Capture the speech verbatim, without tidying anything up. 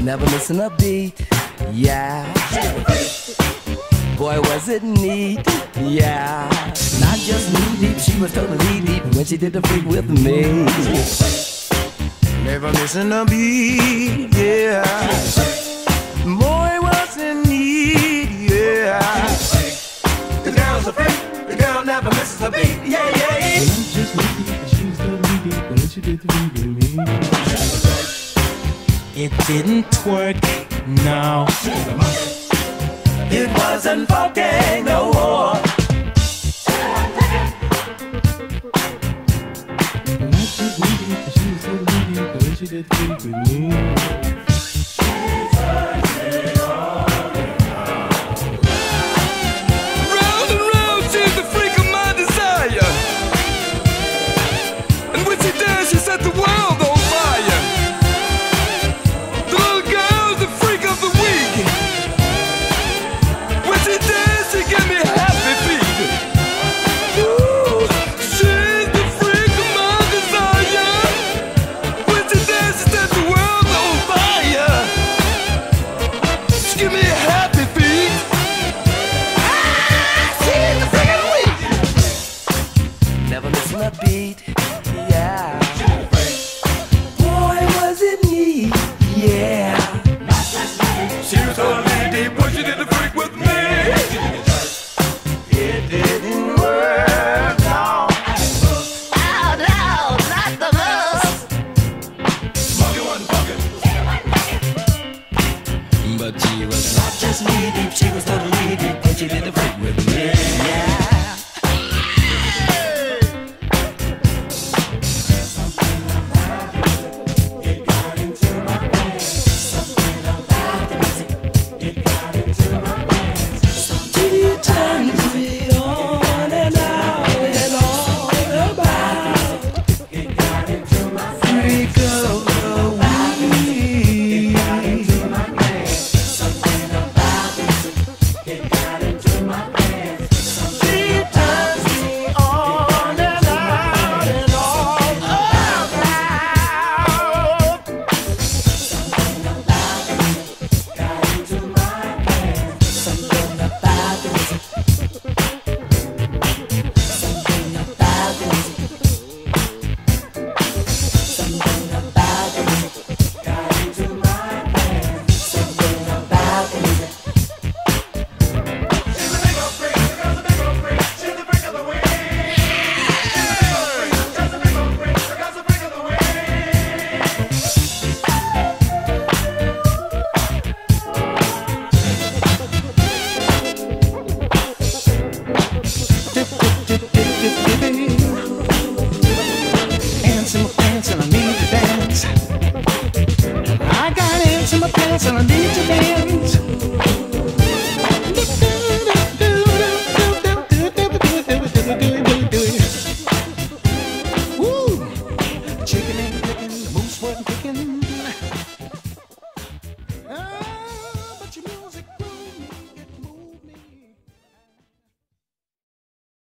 never missing a beat. Yeah. Boy, was it neat. Yeah. Not just knee deep, she was totally deep when she did the freak with me. Never missing a beat. Yeah. Boy, was it neat. Yeah. The girl's a freak. The girl never misses a beat. Yeah, yeah, yeah. Not just knee deep, she was totally deep when she did the freak with me. It didn't work, no. It wasn't funky no more. Not just knee deep, she was so knee deep when she did the freak with me. Round and round, she's the freak of my desire. And when she does, she set the world on fire. The little girl's the freak of the week. When she dance, she give me happy feet. Ooh, she's the freak of my desire. When she dance, she set the world on fire. She give me happy feet. Ah, she's the freak of the week. Never missing a beat. Yeah. Boy, was it neat. Yeah. She was totally deep when she did the freak with me. It didn't work, no. Oh no, not the most. Monkey wasn't fucking. But she was not just knee deep, she was totally deep when she did the freak with me. Yeah. She turns me on and out and all about freak of the week. She turns me on and out and all about. Something about the music. Something about the music. Something about the music. Got into my head. Something about the music. She's a big old freak. The girl's a big old freak. She's the freak of the week. She's a big old freak. The girl's a freak of the week. Ants in my pants and I need to dance. I got ants in my pants and I need to dance.